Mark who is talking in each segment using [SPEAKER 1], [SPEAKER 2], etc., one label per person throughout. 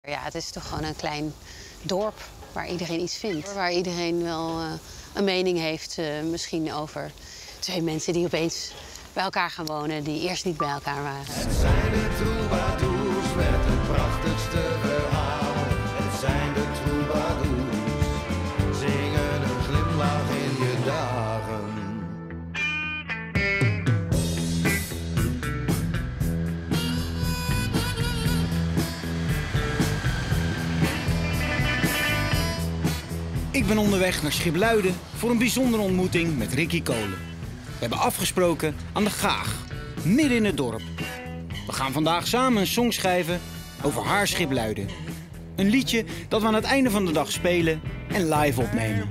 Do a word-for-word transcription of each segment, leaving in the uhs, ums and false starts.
[SPEAKER 1] Ja, het is toch gewoon een klein dorp waar iedereen iets vindt. Waar iedereen wel uh, een mening heeft, uh, misschien over twee mensen die opeens bij elkaar gaan wonen, die eerst niet bij elkaar waren.
[SPEAKER 2] Het zijn de troubadours met het prachtigste verhaal. Het zijn de troubadours, zingen een glimlach in je dagen.
[SPEAKER 3] Ik ben onderweg naar Schipluiden voor een bijzondere ontmoeting met Ricky Kolen. We hebben afgesproken aan de Gaag, midden in het dorp. We gaan vandaag samen een song schrijven over haar Schipluiden. Een liedje dat we aan het einde van de dag spelen en live opnemen.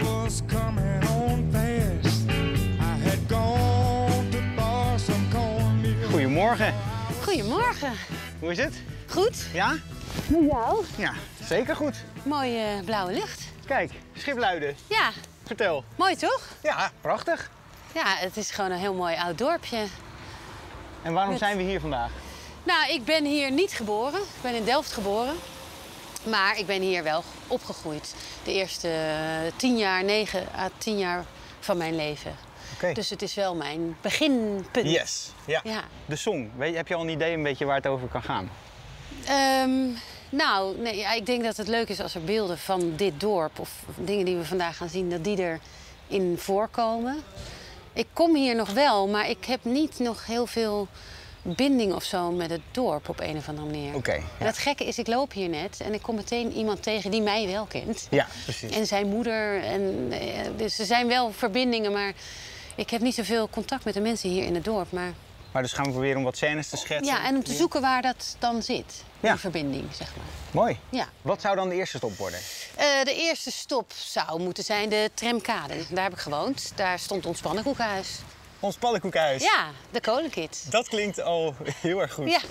[SPEAKER 3] Goedemorgen.
[SPEAKER 1] Goedemorgen.
[SPEAKER 3] Hoe is het?
[SPEAKER 1] Goed?
[SPEAKER 3] Ja?
[SPEAKER 1] Met jou?
[SPEAKER 3] Ja, zeker goed.
[SPEAKER 1] Mooie blauwe lucht.
[SPEAKER 3] Kijk, Schipluiden.
[SPEAKER 1] Ja.
[SPEAKER 3] Vertel.
[SPEAKER 1] Mooi toch?
[SPEAKER 3] Ja, prachtig.
[SPEAKER 1] Ja, het is gewoon een heel mooi oud dorpje.
[SPEAKER 3] En waarom
[SPEAKER 1] Met...
[SPEAKER 3] zijn we hier vandaag?
[SPEAKER 1] Nou, ik ben hier niet geboren. Ik ben in Delft geboren. Maar ik ben hier wel opgegroeid. De eerste tien jaar, negen à tien jaar van mijn leven.
[SPEAKER 3] Okay.
[SPEAKER 1] Dus het is wel mijn beginpunt.
[SPEAKER 3] Yes. Ja.
[SPEAKER 1] Ja.
[SPEAKER 3] De song. Weet je, heb je al een idee een beetje waar het over kan gaan?
[SPEAKER 1] Um, nou, nee, ja, ik denk dat het leuk is als er beelden van dit dorp of dingen die we vandaag gaan zien, dat die erin voorkomen. Ik kom hier nog wel, maar ik heb niet nog heel veel binding of zo met het dorp op een of andere manier.
[SPEAKER 3] Oké. Okay, ja.
[SPEAKER 1] En het gekke is, ik loop hier net en ik kom meteen iemand tegen die mij wel kent.
[SPEAKER 3] Ja, precies.
[SPEAKER 1] En zijn moeder. En, dus er zijn wel verbindingen, maar ik heb niet zoveel contact met de mensen hier in het dorp. Maar...
[SPEAKER 3] Maar dus gaan we proberen om wat scènes te schetsen?
[SPEAKER 1] Ja, en om te zoeken waar dat dan zit.
[SPEAKER 3] Ja.
[SPEAKER 1] Die verbinding, zeg maar.
[SPEAKER 3] Mooi.
[SPEAKER 1] Ja.
[SPEAKER 3] Wat zou dan de eerste stop worden?
[SPEAKER 1] Uh, de eerste stop zou moeten zijn de Tramkade. Daar heb ik gewoond. Daar stond ons pannenkoekenhuis.
[SPEAKER 3] Ons pannenkoekenhuis?
[SPEAKER 1] Ja, de Kolenkit.
[SPEAKER 3] Dat klinkt al heel erg goed.
[SPEAKER 1] Ja.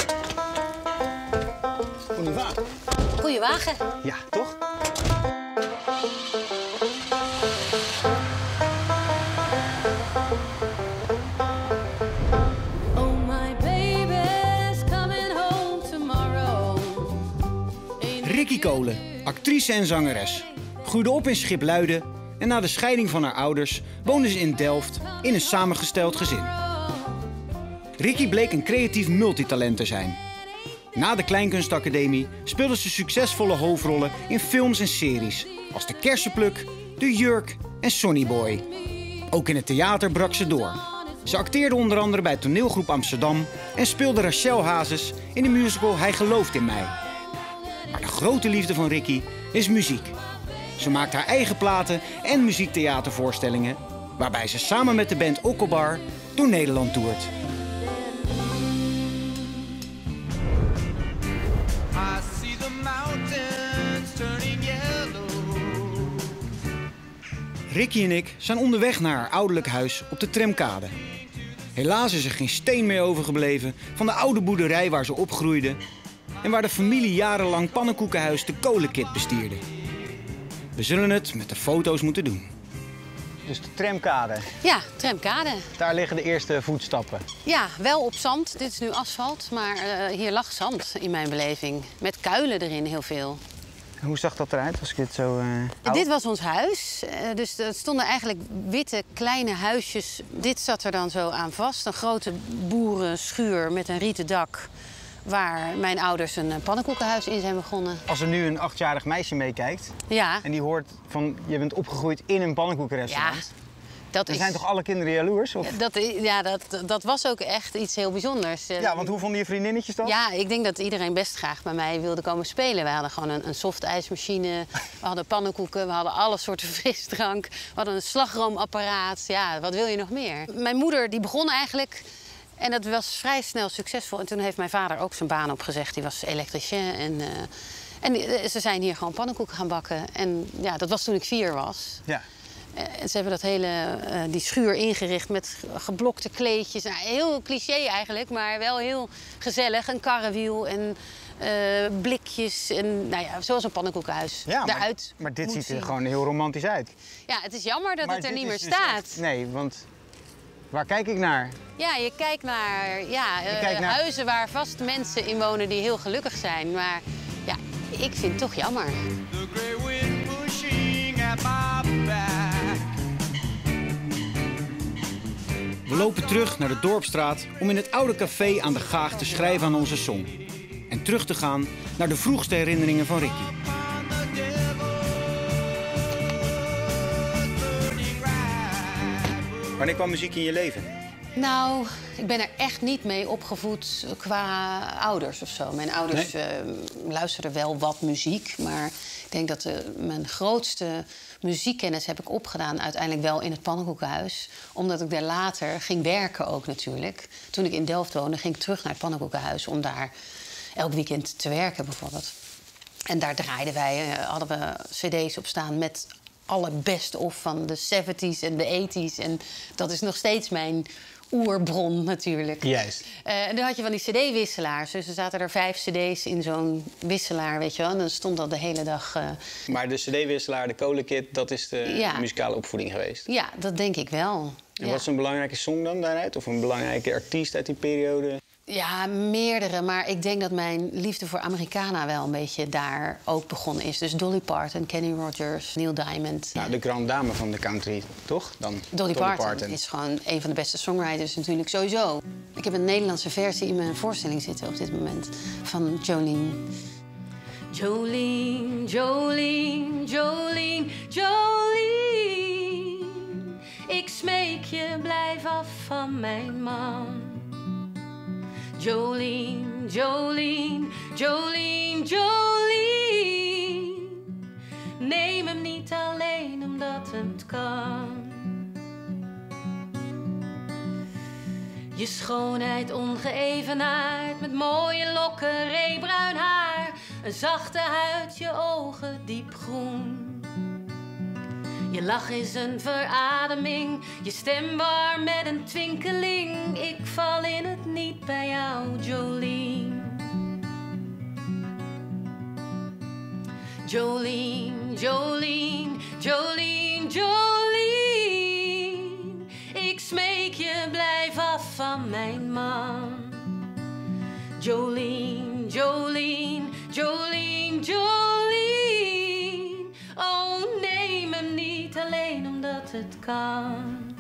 [SPEAKER 3] Goeie wagen.
[SPEAKER 1] Goeie wagen.
[SPEAKER 3] Ja, toch? Ricky Kolen, actrice en zangeres, groeide op in Schipluiden en na de scheiding van haar ouders woonde ze in Delft in een samengesteld gezin. Ricky bleek een creatief multitalent te zijn. Na de Kleinkunstacademie speelde ze succesvolle hoofdrollen in films en series als De Kersenpluk, De Jurk en Sonny Boy. Ook in het theater brak ze door. Ze acteerde onder andere bij Toneelgroep Amsterdam en speelde Rachel Hazes in de musical Hij gelooft in mij. Maar de grote liefde van Ricky is muziek. Ze maakt haar eigen platen en muziektheatervoorstellingen, waarbij ze samen met de band Okkelbar door Nederland toert. Ricky en ik zijn onderweg naar haar ouderlijk huis op de Tramkade. Helaas is er geen steen meer overgebleven van de oude boerderij waar ze opgroeide en waar de familie jarenlang pannenkoekenhuis de Kolenkit bestierde. We zullen het met de foto's moeten doen. Dus de Tramkade.
[SPEAKER 1] Ja, Tramkade.
[SPEAKER 3] Daar liggen de eerste voetstappen.
[SPEAKER 1] Ja, wel op zand. Dit is nu asfalt, maar uh, hier lag zand in mijn beleving. Met kuilen erin heel veel.
[SPEAKER 3] Hoe zag dat eruit als ik dit zo... Uh,
[SPEAKER 1] dit was ons huis. Uh, dus er stonden eigenlijk witte kleine huisjes. Dit zat er dan zo aan vast. Een grote boerenschuur met een rieten dak, waar mijn ouders een pannenkoekenhuis in zijn begonnen.
[SPEAKER 3] Als er nu een achtjarig meisje meekijkt,
[SPEAKER 1] ja.
[SPEAKER 3] en die hoort van je bent opgegroeid in een pannenkoekenrestaurant,
[SPEAKER 1] ja, dat
[SPEAKER 3] dan
[SPEAKER 1] is...
[SPEAKER 3] zijn toch alle kinderen jaloers? Of?
[SPEAKER 1] Dat, ja, dat, dat was ook echt iets heel bijzonders.
[SPEAKER 3] Ja, want hoe vonden je vriendinnetjes dat?
[SPEAKER 1] Ja, ik denk dat iedereen best graag bij mij wilde komen spelen. We hadden gewoon een, een softijsmachine, we hadden pannenkoeken, we hadden alle soorten frisdrank, we hadden een slagroomapparaat. Ja, wat wil je nog meer? Mijn moeder die begon eigenlijk. En dat was vrij snel succesvol. En toen heeft mijn vader ook zijn baan opgezegd. Die was elektricien. En, uh, en die, ze zijn hier gewoon pannenkoeken gaan bakken. En ja, dat was toen ik vier was.
[SPEAKER 3] Ja.
[SPEAKER 1] En ze hebben dat hele, uh, die schuur ingericht met geblokte kleedjes. Nou, heel cliché eigenlijk, maar wel heel gezellig. Een karrewiel en uh, blikjes. En, nou ja, zoals een pannenkoekenhuis.
[SPEAKER 3] Ja, maar,
[SPEAKER 1] Daaruit
[SPEAKER 3] maar dit ziet er
[SPEAKER 1] zien.
[SPEAKER 3] gewoon heel romantisch uit.
[SPEAKER 1] Ja, het is jammer dat
[SPEAKER 3] maar
[SPEAKER 1] het er niet meer
[SPEAKER 3] dus
[SPEAKER 1] staat.
[SPEAKER 3] Echt, nee, want waar kijk ik naar?
[SPEAKER 1] Ja, je kijkt naar, ja, uh,
[SPEAKER 3] kijkt naar
[SPEAKER 1] huizen waar vast mensen in wonen die heel gelukkig zijn. Maar ja, ik vind het toch jammer.
[SPEAKER 3] We lopen terug naar de Dorpsstraat om in het oude café aan de Gaag te schrijven aan onze song. En terug te gaan naar de vroegste herinneringen van Ricky. Wanneer kwam muziek in je leven?
[SPEAKER 1] Nou, ik ben er echt niet mee opgevoed qua ouders of zo. Mijn ouders nee? uh, luisterden wel wat muziek, maar ik denk dat uh, mijn grootste muziekkennis heb ik opgedaan uiteindelijk wel in het Pannenkoekenhuis. Omdat ik daar later ging werken ook natuurlijk. Toen ik in Delft woonde, ging ik terug naar het Pannenkoekenhuis om daar elk weekend te werken bijvoorbeeld. En daar draaiden wij, uh, hadden we cd's op staan met alle best-of van de zeventies en de tachtigs. En dat is nog steeds mijn oerbron natuurlijk.
[SPEAKER 4] Juist.
[SPEAKER 1] Uh, en dan had je van die cd-wisselaars. Dus er zaten er vijf cd's in zo'n wisselaar, weet je wel. En dan stond dat de hele dag... Uh...
[SPEAKER 4] Maar de cd-wisselaar, de kolenkit, dat is de ja. muzikale opvoeding geweest?
[SPEAKER 1] Ja, dat denk ik wel.
[SPEAKER 4] En
[SPEAKER 1] ja.
[SPEAKER 4] wat is een belangrijke song dan daaruit? Of een belangrijke artiest uit die periode?
[SPEAKER 1] Ja, meerdere. Maar ik denk dat mijn liefde voor Americana wel een beetje daar ook begonnen is. Dus Dolly Parton, Kenny Rogers, Neil Diamond.
[SPEAKER 4] Nou, de grande dame van de country, toch? Dan
[SPEAKER 1] Dolly,
[SPEAKER 4] Dolly
[SPEAKER 1] Parton,
[SPEAKER 4] Parton
[SPEAKER 1] is gewoon een van de beste songwriters natuurlijk sowieso. Ik heb een Nederlandse versie in mijn voorstelling zitten op dit moment van Jolene. Jolene, Jolene, Jolene, Jolene. Ik smeek je, blijf af van mijn man. Jolene, Jolene, Jolene, Jolene. Neem hem niet alleen omdat het kan. Je schoonheid ongeëvenaard, met mooie lokken, reebruin haar. Een zachte huid, je ogen diepgroen. Je lach is een verademing, je stem warm met een twinkeling. Ik val in het niet bij jou, Jolene. Jolene, Jolene, Jolene, Jolene. Ik smeek je, blijf af van mijn man. Jolene, Jolene, Jolene, Jolene. Oh, neem hem niet alleen omdat het kan.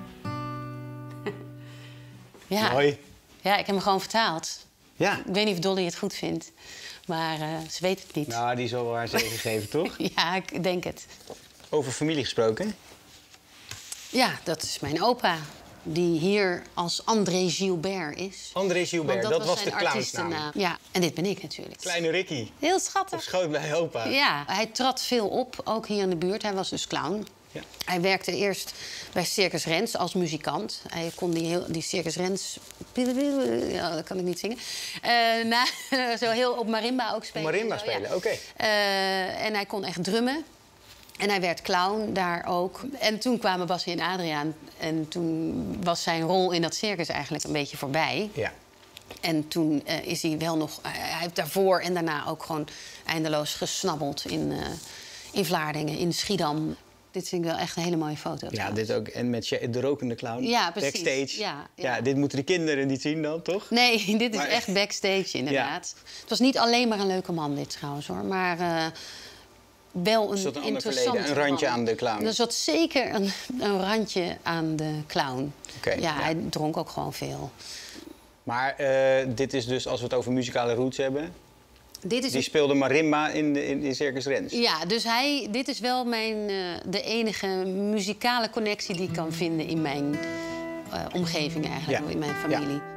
[SPEAKER 1] Ja.
[SPEAKER 4] Mooi.
[SPEAKER 1] Ja, ik heb hem gewoon vertaald.
[SPEAKER 4] Ja.
[SPEAKER 1] Ik weet niet of Dolly het goed vindt, maar uh, ze weet het niet.
[SPEAKER 4] Nou, die zal wel haar zegen geven, toch?
[SPEAKER 1] Ja, ik denk het.
[SPEAKER 4] Over familie gesproken?
[SPEAKER 1] Ja, dat is mijn opa. Die hier als André Gilbert is.
[SPEAKER 4] André Gilbert,
[SPEAKER 1] dat,
[SPEAKER 4] dat
[SPEAKER 1] was,
[SPEAKER 4] was
[SPEAKER 1] zijn
[SPEAKER 4] de clownsnaam.
[SPEAKER 1] artiestennaam. Ja, en dit ben ik natuurlijk.
[SPEAKER 4] Kleine Ricky.
[SPEAKER 1] Heel schattig.
[SPEAKER 4] Op schoot bij opa.
[SPEAKER 1] Ja, hij trad veel op, ook hier in de buurt. Hij was dus clown.
[SPEAKER 4] Ja.
[SPEAKER 1] Hij werkte eerst bij Circus Rens als muzikant. Hij kon die, heel, die Circus Rens... Ja, dat kan ik niet zingen. Uh, na, zo heel op marimba ook spelen.
[SPEAKER 4] Marimba
[SPEAKER 1] zo,
[SPEAKER 4] spelen,
[SPEAKER 1] ja.
[SPEAKER 4] oké. Okay.
[SPEAKER 1] Uh, en hij kon echt drummen. En hij werd clown daar ook. En toen kwamen Bassie en Adriaan. En toen was zijn rol in dat circus eigenlijk een beetje voorbij.
[SPEAKER 4] Ja.
[SPEAKER 1] En toen uh, is hij wel nog... Uh, hij heeft daarvoor en daarna ook gewoon eindeloos gesnabbeld in, uh, in Vlaardingen, in Schiedam. Dit vind ik wel echt een hele mooie foto.
[SPEAKER 4] Ja,
[SPEAKER 1] trouwens.
[SPEAKER 4] dit ook. En met de rokende clown.
[SPEAKER 1] Ja, precies.
[SPEAKER 4] Backstage.
[SPEAKER 1] Ja, ja.
[SPEAKER 4] Ja, dit moeten de kinderen niet zien dan, toch?
[SPEAKER 1] Nee, dit is
[SPEAKER 4] maar...
[SPEAKER 1] echt backstage inderdaad. Ja. Het was niet alleen maar een leuke man dit trouwens hoor. Maar uh, wel een,
[SPEAKER 4] een
[SPEAKER 1] interessant
[SPEAKER 4] een randje
[SPEAKER 1] man.
[SPEAKER 4] aan de clown.
[SPEAKER 1] Er zat zeker een, een randje aan de clown.
[SPEAKER 4] Okay,
[SPEAKER 1] ja,
[SPEAKER 4] ja,
[SPEAKER 1] hij dronk ook gewoon veel.
[SPEAKER 4] Maar uh, dit is dus, als we het over muzikale roots hebben...
[SPEAKER 1] Dit is
[SPEAKER 4] die speelde marimba in, de, in, in Circus Rens.
[SPEAKER 1] Ja, dus hij, dit is wel mijn, uh, de enige muzikale connectie die ik kan vinden in mijn uh, omgeving eigenlijk, ja. in mijn familie. Ja.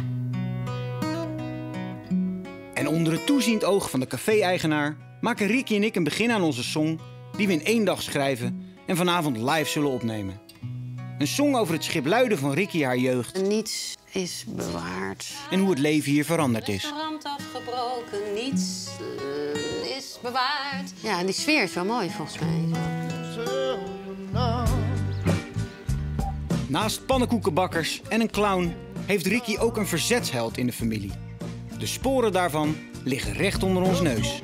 [SPEAKER 3] En onder het toeziend oog van de café-eigenaar maken Ricky en ik een begin aan onze song die we in één dag schrijven en vanavond live zullen opnemen. Een song over het Schipluiden van Ricky haar jeugd.
[SPEAKER 1] Niets is bewaard.
[SPEAKER 3] En hoe het leven hier veranderd is.
[SPEAKER 1] Restaurant afgebroken, niets uh, is bewaard. Ja, en die sfeer is wel mooi volgens mij.
[SPEAKER 3] Naast pannenkoekenbakkers en een clown heeft Ricky ook een verzetsheld in de familie. De sporen daarvan liggen recht onder ons neus.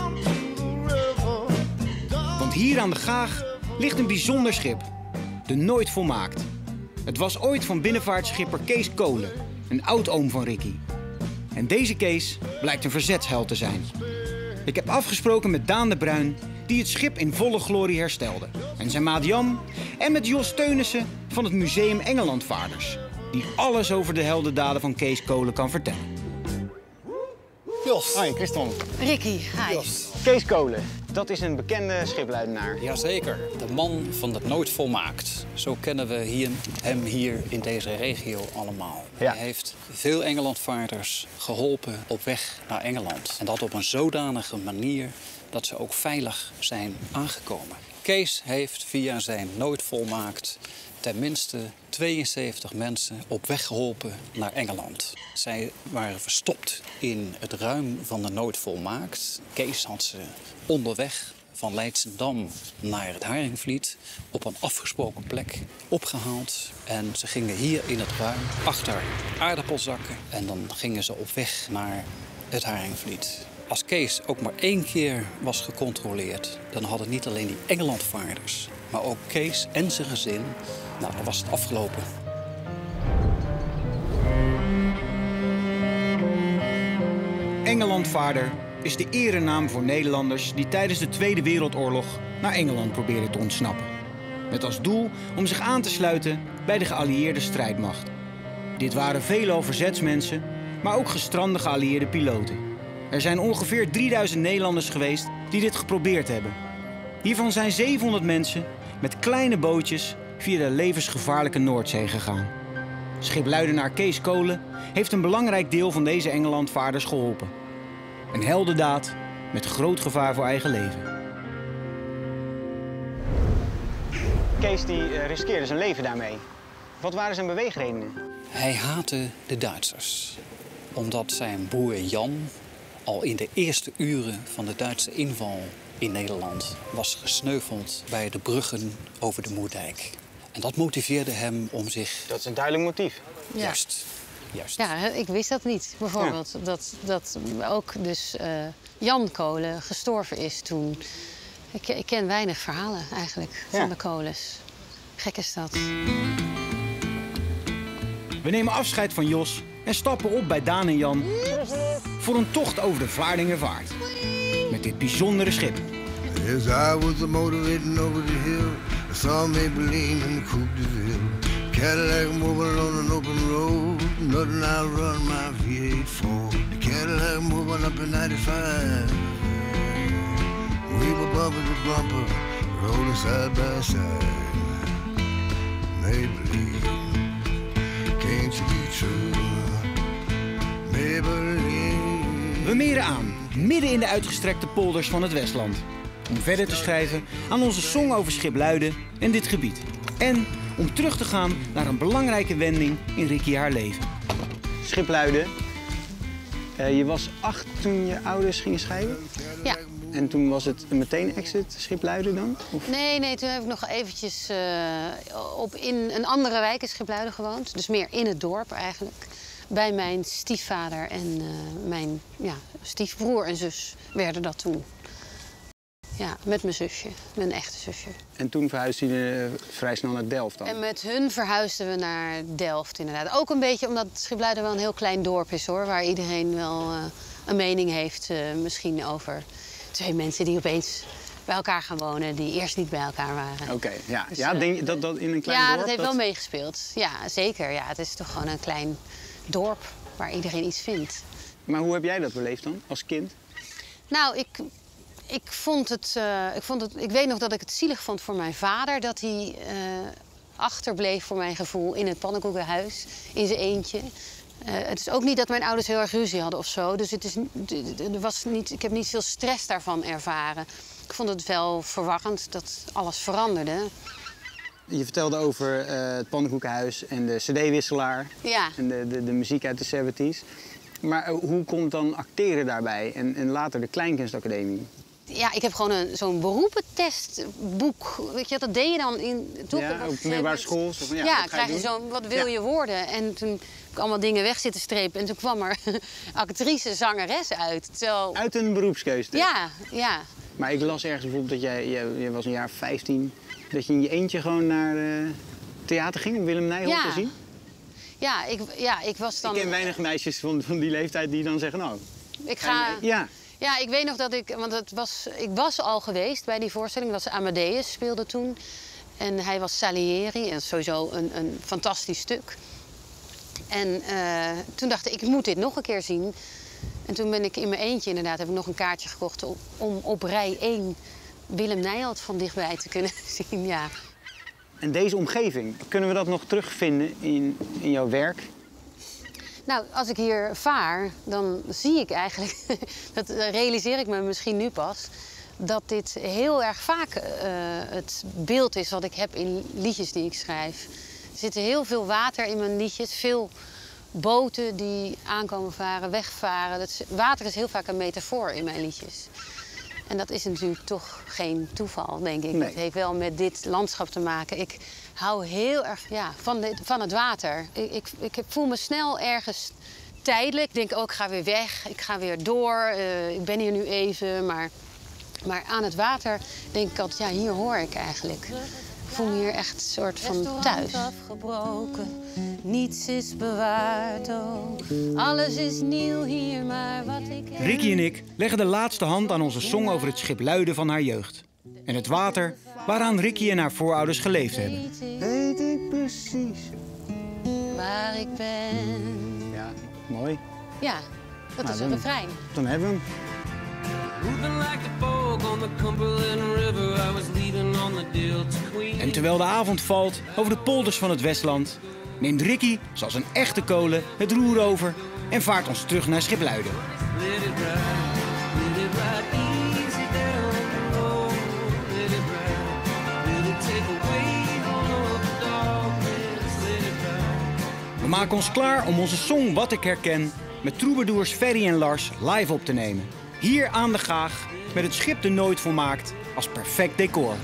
[SPEAKER 3] Want hier aan de Gaag ligt een bijzonder schip. De Nooit Volmaakt. Het was ooit van binnenvaartschipper Kees Kolen, een oud-oom van Ricky. En deze Kees blijkt een verzetsheld te zijn. Ik heb afgesproken met Daan de Bruin, die het schip in volle glorie herstelde. En zijn maat Jan. En met Jos Teunissen van het Museum Engelandvaarders, die alles over de heldendaden van Kees Kolen kan vertellen.
[SPEAKER 4] Jos. Hoi, Christon.
[SPEAKER 1] Ricky, hi.
[SPEAKER 4] Kees Kolen, dat is een bekende schipluidenaar.
[SPEAKER 5] Jazeker, de man van het nooit volmaakt. Zo kennen we hier, hem hier in deze regio allemaal.
[SPEAKER 4] Ja.
[SPEAKER 5] Hij heeft veel Engelandvaarders geholpen op weg naar Engeland. En dat op een zodanige manier dat ze ook veilig zijn aangekomen. Kees heeft via zijn nooit volmaakt tenminste tweeënzeventig mensen op weg geholpen naar Engeland. Zij waren verstopt in het ruim van de nooit volmaakt. Kees had ze onderweg van Leidschendam naar het Haringvliet op een afgesproken plek opgehaald. En ze gingen hier in het ruim achter aardappelzakken en dan gingen ze op weg naar het Haringvliet. Als Kees ook maar één keer was gecontroleerd, dan hadden niet alleen die Engelandvaarders, maar ook Kees en zijn gezin, nou, dan was het afgelopen.
[SPEAKER 3] Engelandvaarder is de erenaam voor Nederlanders die tijdens de Tweede Wereldoorlog naar Engeland probeerden te ontsnappen. Met als doel om zich aan te sluiten bij de geallieerde strijdmacht. Dit waren veelal verzetsmensen, maar ook gestrande geallieerde piloten. Er zijn ongeveer drieduizend Nederlanders geweest die dit geprobeerd hebben. Hiervan zijn zevenhonderd mensen met kleine bootjes via de levensgevaarlijke Noordzee gegaan. Schipluidenaar Kees Kolen heeft een belangrijk deel van deze Engelandvaarders geholpen. Een heldendaad met groot gevaar voor eigen leven.
[SPEAKER 4] Kees die uh, riskeerde zijn leven daarmee. Wat waren zijn beweegredenen?
[SPEAKER 5] Hij haatte de Duitsers, omdat zijn broer Jan al in de eerste uren van de Duitse inval in Nederland was gesneuveld bij de bruggen over de Moerdijk. En dat motiveerde hem om zich...
[SPEAKER 4] Dat is een duidelijk motief.
[SPEAKER 1] Ja.
[SPEAKER 5] Juist. Juist.
[SPEAKER 1] Ja, ik wist dat niet. Bijvoorbeeld ja. dat, dat ook dus uh, Jan Kolen gestorven is toen. Ik, ik ken weinig verhalen eigenlijk ja. van de Kolens. Gek is dat.
[SPEAKER 3] We nemen afscheid van Jos en stappen op bij Daan en Jan voor een tocht over de Vlaardingervaart. Met dit bijzondere schip.
[SPEAKER 2] As I was motivating over the hill, I saw Maybelline in Coupe de Ville. Cadillac moving on an open road, nothing I'll run my V eight for. The Cadillac moving up in ninety-five. We were bumper to bumper, rolling side by side. Maybelline, can't you be true? Maybelline.
[SPEAKER 3] We meren aan, midden in de uitgestrekte polders van het Westland. Om verder te schrijven aan onze song over Schipluiden en dit gebied. En om terug te gaan naar een belangrijke wending in Ricky haar leven.
[SPEAKER 4] Schipluiden. Uh, je was acht toen je ouders gingen scheiden?
[SPEAKER 1] Ja.
[SPEAKER 4] En toen was het meteen exit Schipluiden dan? Of?
[SPEAKER 1] Nee, nee, toen heb ik nog eventjes uh, op in een andere wijk in Schipluiden gewoond. Dus meer in het dorp eigenlijk. Bij mijn stiefvader en uh, mijn ja, stiefbroer en zus werden dat toen. Ja, met mijn zusje, mijn echte zusje.
[SPEAKER 4] En toen verhuisden jullie vrij snel naar Delft dan?
[SPEAKER 1] En met hun verhuisden we naar Delft inderdaad. Ook een beetje omdat Schipluiden wel een heel klein dorp is hoor. Waar iedereen wel uh, een mening heeft uh, misschien over twee mensen die opeens bij elkaar gaan wonen. Die eerst niet bij elkaar waren.
[SPEAKER 4] Oké, okay, ja.
[SPEAKER 1] Dus,
[SPEAKER 4] ja, denk je dat dat in een klein
[SPEAKER 1] ja,
[SPEAKER 4] dorp...
[SPEAKER 1] Ja, dat heeft
[SPEAKER 4] dat...
[SPEAKER 1] wel meegespeeld. Ja, zeker. Ja, het is toch gewoon een klein dorp waar iedereen iets vindt.
[SPEAKER 4] Maar hoe heb jij dat beleefd dan, als kind?
[SPEAKER 1] Nou, ik... Ik vond het, uh, ik vond het, ik weet nog dat ik het zielig vond voor mijn vader dat hij uh, achterbleef voor mijn gevoel in het pannenkoekenhuis in zijn eentje. Uh, het is ook niet dat mijn ouders heel erg ruzie hadden of zo, dus het is, er was niet, ik heb niet veel stress daarvan ervaren. Ik vond het wel verwarrend dat alles veranderde.
[SPEAKER 4] Je vertelde over uh, het pannenkoekenhuis en de cd-wisselaar
[SPEAKER 1] ja.
[SPEAKER 4] en de, de, de muziek uit de zeventies. Maar uh, hoe komt dan acteren daarbij en, en later de Kleinkunstacademie?
[SPEAKER 1] Ja, ik heb gewoon zo'n beroepentestboek. Weet je, dat deed je dan in... Toen
[SPEAKER 4] ja, op de middelbare school. Zo van, ja,
[SPEAKER 1] ja
[SPEAKER 4] wat ga
[SPEAKER 1] krijg
[SPEAKER 4] je
[SPEAKER 1] je zo'n, wat wil ja. je worden? En toen heb ik allemaal dingen weg zitten strepen. En toen kwam er actrice, zangeres uit. Terwijl...
[SPEAKER 4] Uit een beroepskeuze?
[SPEAKER 1] Ja, ja.
[SPEAKER 4] Maar ik las ergens bijvoorbeeld dat jij, jij, jij was een jaar vijftien... dat je in je eentje gewoon naar uh, theater ging om Willem Nijholt ja. te zien?
[SPEAKER 1] Ja, ik, ja, ik was dan...
[SPEAKER 4] Ik ken weinig meisjes van, van die leeftijd die dan zeggen, nou...
[SPEAKER 1] Ik ga...
[SPEAKER 4] Ja.
[SPEAKER 1] Ja, ik weet nog dat ik... Want het was, ik was al geweest bij die voorstelling. Dat was Amadeus, speelde toen. En hij was Salieri. En dat is sowieso een, een fantastisch stuk. En uh, toen dacht ik, ik moet dit nog een keer zien. En toen ben ik in mijn eentje inderdaad... heb ik nog een kaartje gekocht om, om op rij één... Willem Nijholt van dichtbij te kunnen zien, ja.
[SPEAKER 4] En deze omgeving, kunnen we dat nog terugvinden in, in jouw werk?
[SPEAKER 1] Nou, als ik hier vaar, dan zie ik eigenlijk... dat realiseer ik me misschien nu pas... dat dit heel erg vaak uh, het beeld is wat ik heb in liedjes die ik schrijf. Er zit heel veel water in mijn liedjes, veel boten die aankomen varen, wegvaren. Dat is, water is heel vaak een metafoor in mijn liedjes. En dat is natuurlijk toch geen toeval, denk ik.
[SPEAKER 4] Nee.
[SPEAKER 1] Het heeft wel met dit landschap te maken. Ik hou heel erg ja, van, de, van het water. Ik, ik, ik voel me snel ergens tijdelijk. Ik denk, oh, ik ga weer weg, ik ga weer door. Uh, ik ben hier nu even, maar, maar aan het water denk ik altijd, ja, hier hoor ik eigenlijk. Ik voel me hier echt een soort van thuis. Afgebroken, niets is bewaard, oh. Alles is nieuw hier, maar wat ik...
[SPEAKER 3] Ricky en ik leggen de laatste hand aan onze song over het schip Luiden van haar jeugd. En het water waaraan Ricky en haar voorouders geleefd hebben.
[SPEAKER 4] Weet ik precies.
[SPEAKER 1] Waar ik ben.
[SPEAKER 4] Ja, mooi.
[SPEAKER 1] Ja, dat
[SPEAKER 4] Nou,
[SPEAKER 1] is een
[SPEAKER 4] dan-
[SPEAKER 1] refrein.
[SPEAKER 4] Dan hebben we hem.
[SPEAKER 6] Moving like a fog on the Cumberland River, I was leaving on the Delta Queen.
[SPEAKER 3] En terwijl de avond valt over de polders van het Westland... neemt Ricky, zoals een echte kolen, het roer over... en vaart ons terug naar schip Luiden.
[SPEAKER 6] Let it ride, let it ride easy down the road. Let it ride, let it take away all of the darkness. Let it ride.
[SPEAKER 3] We maken ons klaar om onze song Wat ik herken... met troubadours Ferry en Lars live op te nemen. Hier aan de Gaag, met het schip de Nooit volmaakt als perfect decor.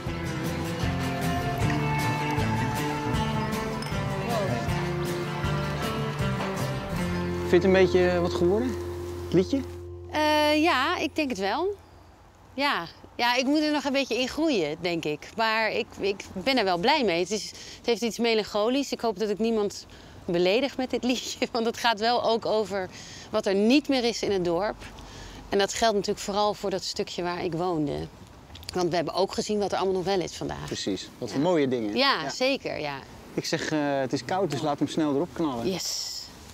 [SPEAKER 4] Vind je het een beetje wat geworden? Het liedje?
[SPEAKER 1] Uh, ja, ik denk het wel. Ja. ja, ik moet er nog een beetje in groeien, denk ik. Maar ik, ik ben er wel blij mee. Het, is, het heeft iets melancholisch. Ik hoop dat ik niemand beledig met dit liedje. Want het gaat wel ook over wat er niet meer is in het dorp. En dat geldt natuurlijk vooral voor dat stukje waar ik woonde. Want we hebben ook gezien wat er allemaal nog wel is vandaag.
[SPEAKER 4] Precies. Wat voor mooie dingen.
[SPEAKER 1] Ja, ja. Zeker, ja.
[SPEAKER 4] Ik zeg, uh, het is koud, dus laat hem snel erop knallen.
[SPEAKER 1] Yes.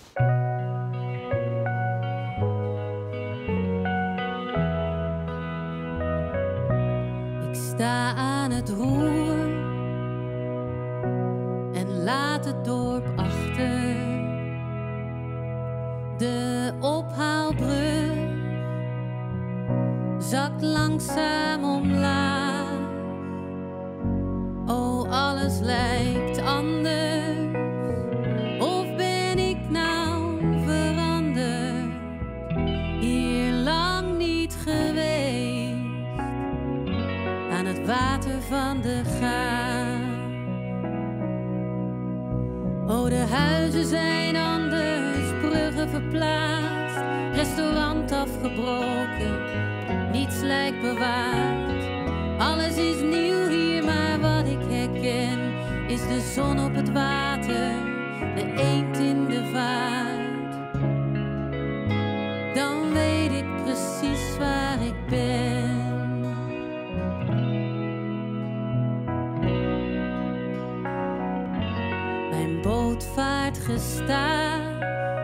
[SPEAKER 7] Ik sta aan het roer en laat het dorp achter. De ophaalbrug zakt langzaam omlaag. Oh, alles lijkt anders. Of ben ik nou veranderd? Hier lang niet geweest. Aan het water van de Gaag. Oh, de huizen zijn anders, bruggen verplaatst, restaurant afgebroken, niets lijkt bewaard. Alles is nieuw hier, maar wat ik herken is de zon op het water, de eend in de vaart. Dan weet ik precies waar ik ben. Mijn boot vaart gestaag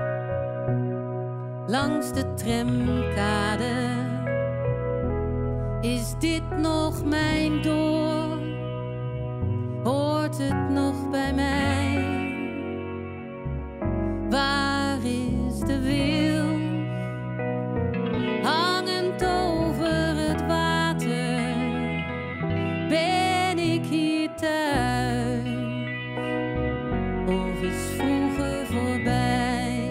[SPEAKER 7] langs de tramkade. Is dit nog mijn dorp? Hoort het nog bij mij? Waar is de wil? Hangend over het water. Ben ik hier thuis? Of is vroeger voorbij?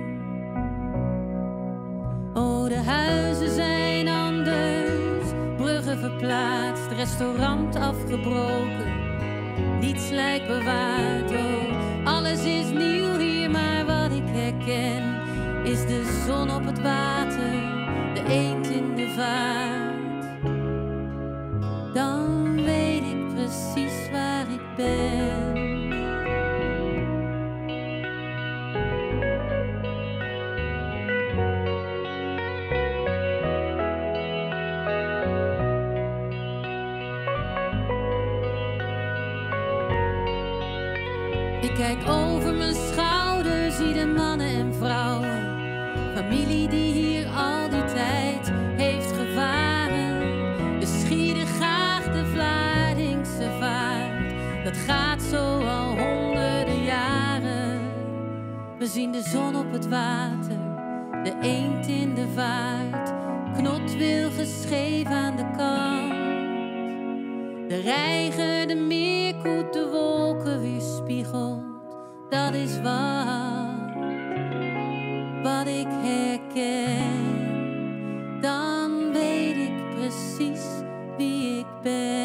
[SPEAKER 7] Oh, de huizen zijn anders, bruggen verplaatst, restaurant afgebroken, niets lijkt bewaard. Oh, alles is nieuw hier, maar wat ik herken is de zon op het water, de eend in de vaart. Dan weet ik precies waar ik ben. Ik kijk over mijn schouder, zie de mannen en vrouwen. Familie die hier al die tijd heeft gevaren. De Schiede graag de Vlaardingse vaart. Dat gaat zo al honderden jaren. We zien de zon op het water, de eend in de vaart. Knotwilgen scheef aan de kant. De reiger, de meerkoet, de wolken weerspiegelt. Dat is wat, wat ik herken. Dan weet ik precies wie ik ben.